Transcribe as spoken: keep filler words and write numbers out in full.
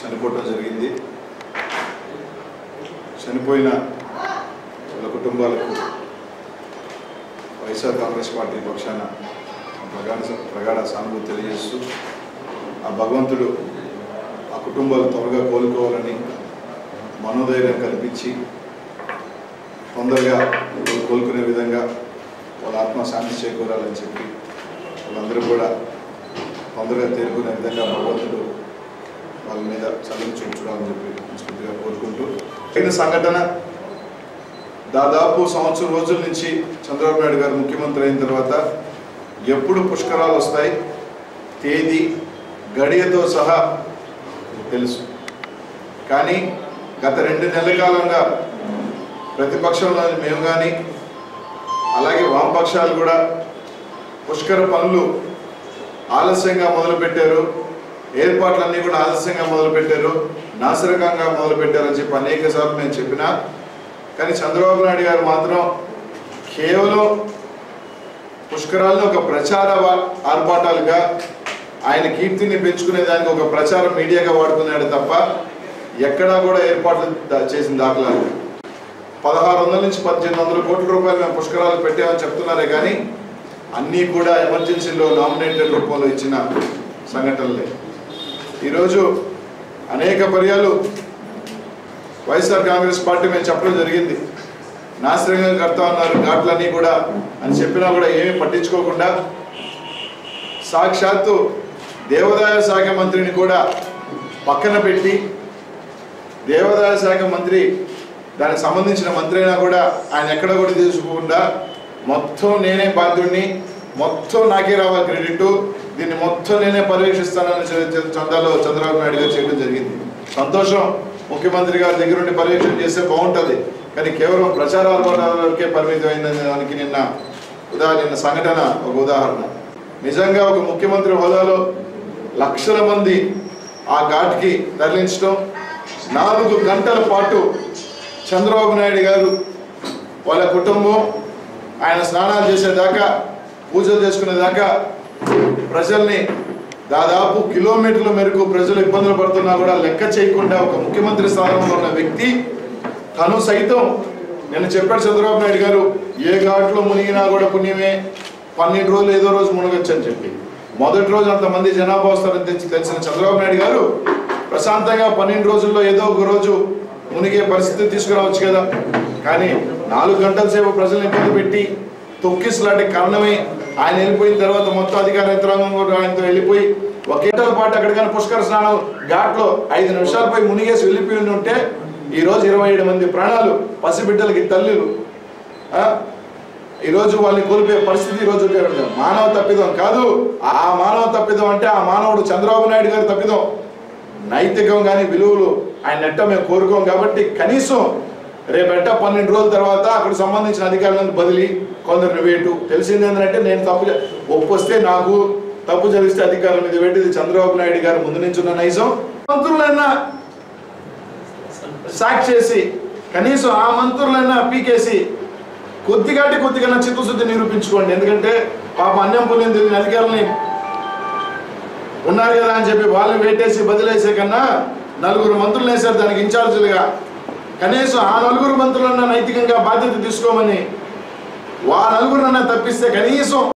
చనిపోవడం జరిగింది. చనిపోయిన వాళ్ళ కుటుంబాలకు వైఎస్ఆర్ కాంగ్రెస్ పార్టీ పక్షాన ప్రగాఢ ప్రగాఢ సానుభూతి తెలియజేస్తూ ఆ భగవంతుడు ఆ కుటుంబాలు త్వరగా కోలుకోవాలని మనోధైర్యం కల్పించి తొందరగా కోలుకునే విధంగా వాళ్ళ ఆత్మ శాంతి చేకూరాలని చెప్పి వాళ్ళందరూ కూడా తొందరగా తేరుకునే విధంగా భగవంతుడు వాళ్ళ మీద చల్లని చూపించడాలని చెప్పి మనస్ఫూర్తిగా కోరుకుంటూ అయిన సంఘటన దాదాపు సంవత్సరం రోజుల నుంచి చంద్రబాబు నాయుడు గారు ముఖ్యమంత్రి అయిన తర్వాత ఎప్పుడు పుష్కరాలు వస్తాయి తేదీ గడియతో సహా తెలుసు. కానీ గత రెండు నెలల కాలంగా ప్రతిపక్షంలో మేము కానీ అలాగే వామపక్షాలు కూడా పుష్కర పనులు ఆలస్యంగా మొదలుపెట్టారు, ఏర్పాట్లన్నీ కూడా ఆలస్యంగా మొదలుపెట్టారు, నాసిరకంగా మొదలుపెట్టారని చెప్పి అనేక సార్లు నేను చెప్పినా కానీ చంద్రబాబు నాయుడు గారు మాత్రం కేవలం పుష్కరాలను ఒక ప్రచార ఆర్భాటాలుగా ఆయన కీర్తిని పెంచుకునే దానికి ఒక ప్రచారం మీడియాగా వాడుకున్నాడు తప్ప ఎక్కడా కూడా ఏర్పాట్లు చేసిన దాఖలాలు. పదహారు వందల నుంచి పద్దెనిమిది వందల కోట్ల రూపాయలు మేము పుష్కరాలు పెట్టామని చెప్తున్నారే కానీ అన్నీ కూడా ఎమర్జెన్సీలో నామినేటెడ్ రూపంలో ఇచ్చిన సంఘటనలే. ఈరోజు అనేక పర్యాలు వైఎస్ఆర్ కాంగ్రెస్ పార్టీ మేము చెప్పడం జరిగింది, నాశనంగా కడతా ఉన్నారు ఘాట్లన్నీ కూడా అని చెప్పినా కూడా ఏమీ పట్టించుకోకుండా సాక్షాత్తు దేవాదాయ శాఖ మంత్రిని కూడా పక్కన పెట్టి దేవాదాయ శాఖ మంత్రి దానికి సంబంధించిన మంత్రి అయినా కూడా ఆయన ఎక్కడ కూడా తీసుకోకుండా మొత్తం నేనే బాధ్యుడిని, మొత్తం నాకే రావాలి క్రెడిట్, దీన్ని మొత్తం నేనే పర్యవేక్షిస్తానని చందాలో చంద్రబాబు నాయుడు గారు చేయడం జరిగింది. సంతోషం, ముఖ్యమంత్రి గారి దగ్గర నుండి పర్యవేక్షణ చేస్తే బాగుంటుంది కానీ కేవలం ప్రచారాలకే పరిమితమైన దానికి నిన్న ఉదాహరణ నిన్న సంఘటన ఒక ఉదాహరణ. నిజంగా ఒక ముఖ్యమంత్రి హోదాలో లక్షల మంది ఆ ఘాట్కి తరలించడం, నాలుగు గంటల పాటు చంద్రబాబు నాయుడు గారు వాళ్ళ కుటుంబం ఆయన స్నానాలు చేసేదాకా పూజలు చేసుకునేదాకా ప్రజల్ని దాదాపు కిలోమీటర్ల మేరకు ప్రజలు ఇబ్బందులు పడుతున్నా కూడా లెక్క చేయకుండా ఒక ముఖ్యమంత్రి స్థానంలో ఉన్న వ్యక్తి తను సైతం నేను చెప్పాడు చంద్రబాబు నాయుడు గారు ఏ ఘాట్లో మునిగినా కూడా పుణ్యమే, పన్నెండు రోజులు ఏదో రోజు మునగొచ్చు అని చెప్పి మొదటి రోజు అంతమంది జనాభా వస్తారని తెచ్చి తెలిసిన చంద్రబాబు నాయుడు గారు ప్రశాంతంగా పన్నెండు రోజుల్లో ఏదో ఒక రోజు మునిగే పరిస్థితి తీసుకురావచ్చు కదా. కానీ నాలుగు గంటల సేపు ప్రజలను ఇబ్బంది పెట్టి తొక్కిసలాంటి కారణమే ఆయన వెళ్ళిపోయిన తర్వాత మొత్తం అధికార యంత్రాంగం కూడా ఆయనతో వెళ్ళిపోయి ఒక గంటల పాటు అక్కడికైనా పుష్కర స్నానం ఘాట్లో ఐదు నిమిషాలపై మునిగేసి వెళ్ళిపోయి ఉంటే ఈరోజు ఇరవై ఏడు మంది ప్రాణాలు పసిబిడ్డలకి తల్లులు ఈరోజు వాళ్ళని కోల్పోయే పరిస్థితి ఈరోజు మానవ తప్పిదం కాదు. ఆ మానవ తప్పిదం అంటే ఆ మానవుడు చంద్రబాబు నాయుడు గారి తప్పిదం. నైతికం కానీ విలువలు ఆయన నెట్ట మేము కోరుకోం కాబట్టి కనీసం రేపెట్ట పన్నెండు రోజుల తర్వాత అక్కడ సంబంధించిన అధికారులను బదిలీ, కొందరిని వేటు. తెలిసింది ఏంటంటే నేను తప్పు ఒప్పు వస్తే నాకు తప్పు జరిగిస్తే అధికారుల మీద వేటిది చంద్రబాబు నాయుడు గారు ముందు నుంచి ఉన్న నైజం. మంత్రులైనా సాక్ చేసి కనీసం ఆ మంత్రులైనా పీకేసి కొద్దిగాటి కొద్దిగా చిత్తశుద్ధి నిరూపించుకోండి. ఎందుకంటే పాప అన్యం పుణ్యం తెలియని అధికారులని ఉన్నారు కదా అని చెప్పి వాళ్ళని వేటేసి బదిలేసే కన్నా నలుగురు మంత్రులు వేశారు దానికి ఇన్ఛార్జీలుగా. కనీసం ఆ నలుగురు మంత్రులన్నా నైతికంగా బాధ్యత తీసుకోమని వా నలుగురన్నా తప్పిస్తే కనీసం